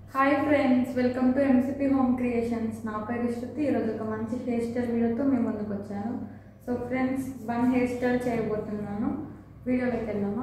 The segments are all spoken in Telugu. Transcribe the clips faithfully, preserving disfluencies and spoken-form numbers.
Hi friends, welcome to MCP home creations. నా పేరు శృతి. ఈరోజు ఒక మంచి హెయిర్ స్టైల్ వీడియోతో మేము ముందుకు వచ్చాను. So friends, one hair style చేయబోతున్నాను. వీడియోలోకి వెళ్దామా?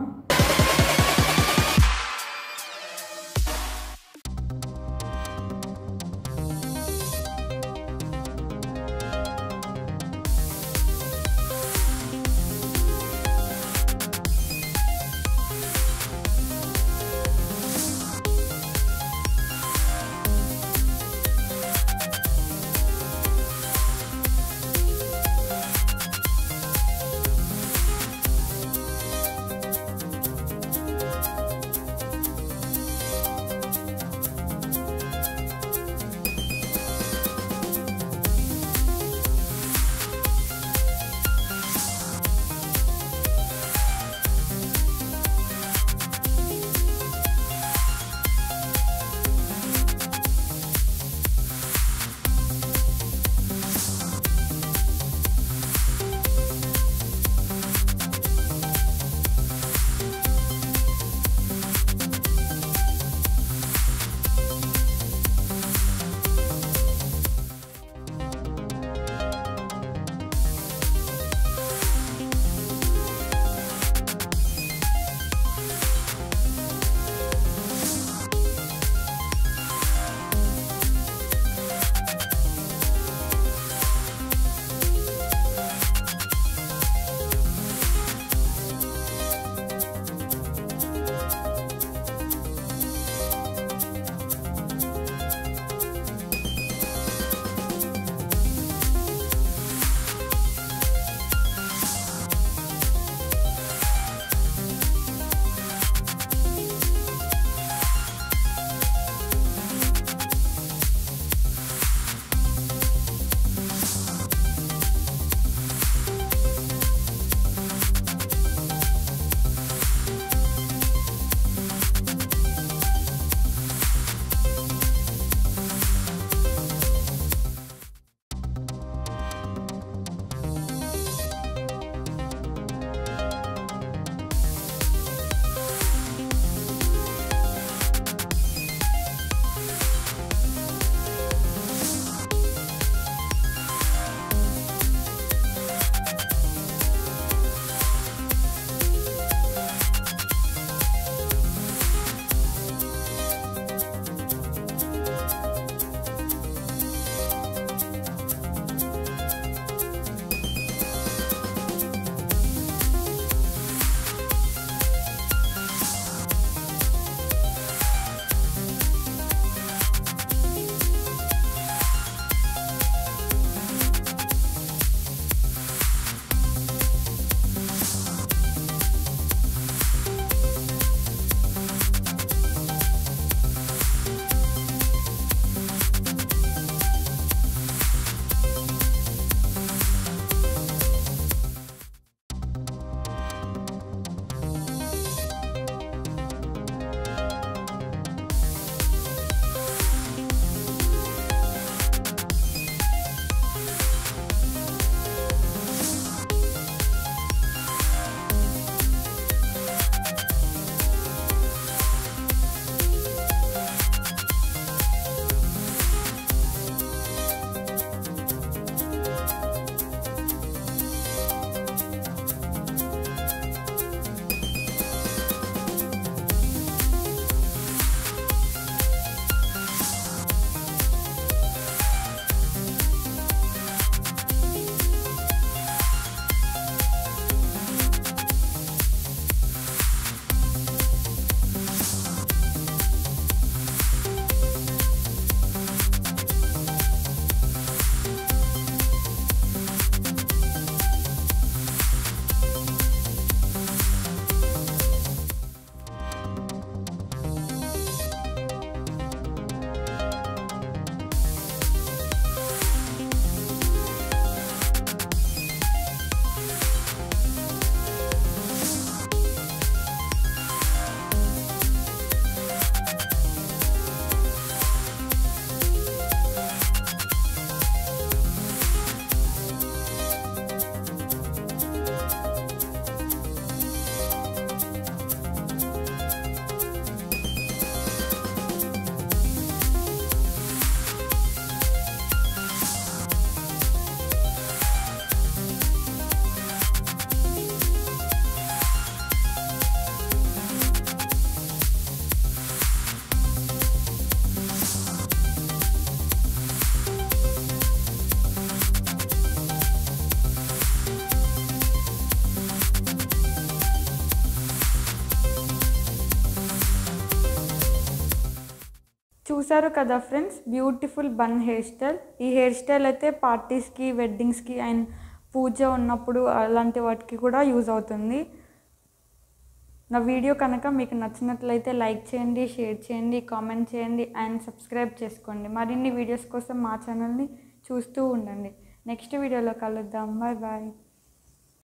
చూసారు కదా friends, beautiful bun hair style. ఈ హెయిర్ స్టైల్ అయితే పార్టీస్కి, వెడ్డింగ్స్కి అండ్ పూజ ఉన్నప్పుడు అలాంటి వాటికి కూడా యూజ్ అవుతుంది. నా వీడియో కనుక మీకు నచ్చినట్లయితే లైక్ చేయండి, షేర్ చేయండి, కామెంట్ చేయండి అండ్ సబ్స్క్రైబ్ చేసుకోండి. మరిన్ని వీడియోస్ కోసం మా ఛానల్ని చూస్తూ ఉండండి. నెక్స్ట్ వీడియోలో కలుద్దాం. Bye bye.